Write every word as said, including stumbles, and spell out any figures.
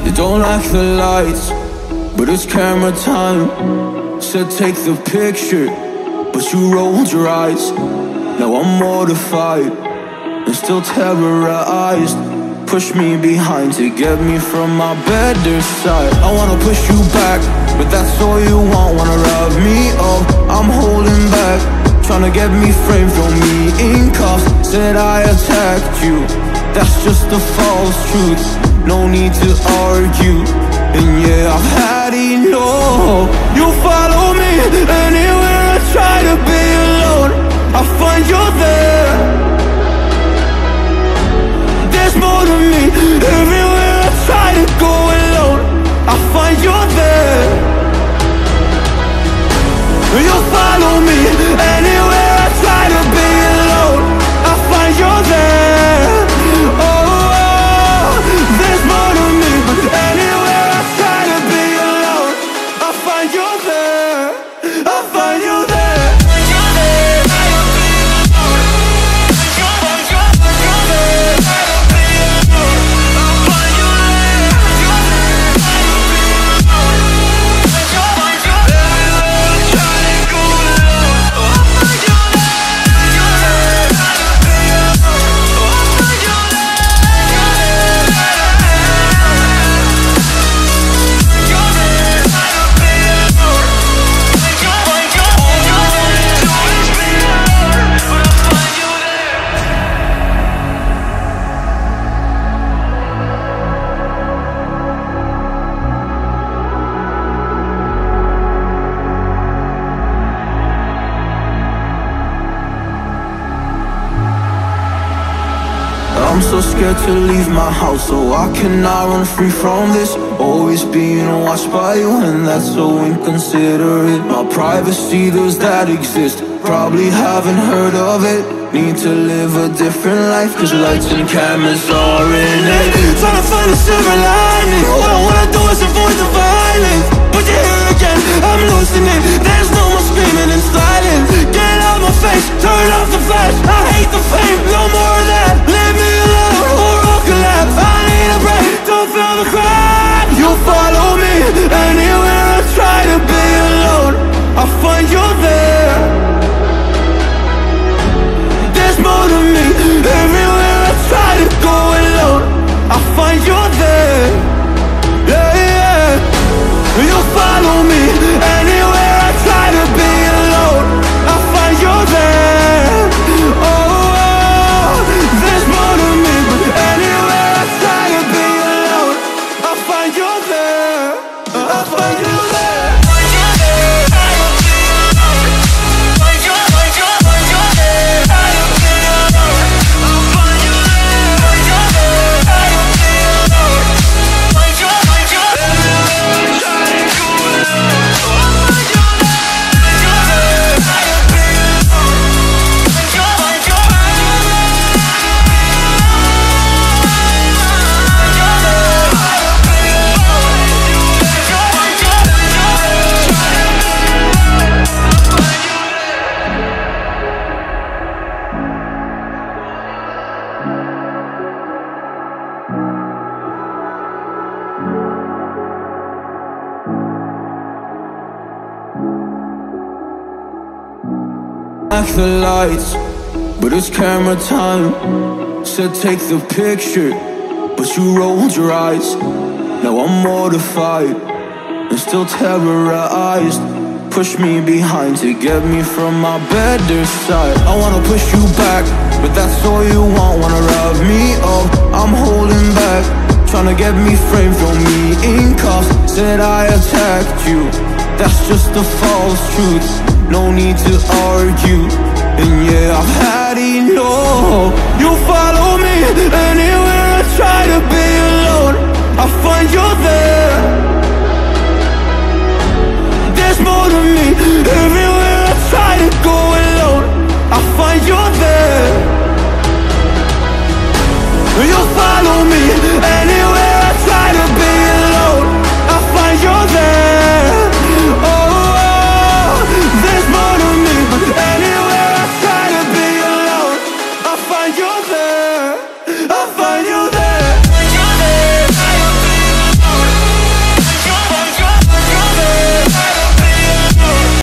You don't like the lights, but it's camera time. Said take the picture, but you rolled your eyes. Now I'm mortified and still terrorized. Push me behind to get me from my better side. I wanna push you back, but that's all you want. Wanna rub me up, I'm holding back. Tryna get me framed, throw me in cuffs. Said I attacked you, that's just a false truth. No need to argue, and yeah, I've had enough. You follow me anywhere I try to be alone, I find you there. There's more to me, everywhere I try to go alone, I find you there. You follow me anywhere I try to be alone, I find you there. Oh, there's more to me, but anywhere I try to be alone, I find you there. I find you there. I'm so scared to leave my house, so I cannot run free from this. Always being watched by you, and that's so inconsiderate. My privacy, does that exist? Probably haven't heard of it. Need to live a different life, cause lights and cameras are in it. Trying to find a silver lining, all I wanna do is avoid the violence. But you're here again, I'm losing it. There's no more screaming in silence. Get out my face, turn off the flash. I hate the fame, no more of that. Leave me alone or I'll collapse. I need a break, don't feel the crack. You follow me anywhere I try to be alone, I find you there. There's more to me, everywhere I try to go alone, I find you there. Yeah, yeah. You follow me anywhere I try to be alone, I find you there. Oh, there's more to me, but anywhere I try to be alone, I find you there. I find you there. Like the lights, but it's camera time. Said take the picture, but you rolled your eyes. Now I'm mortified and still terrorized. Push me behind to get me from my better side. I wanna push you back, but that's all you want. Wanna rub me up, I'm holding back. Tryna get me framed, throw me in cuffs. Said I attacked you, that's just a false truth. No need to argue, and yeah, I've had enough. You follow me anywhere I try to be alone, I find you there. There's more to me, everywhere I try to go alone, I find you there. You follow me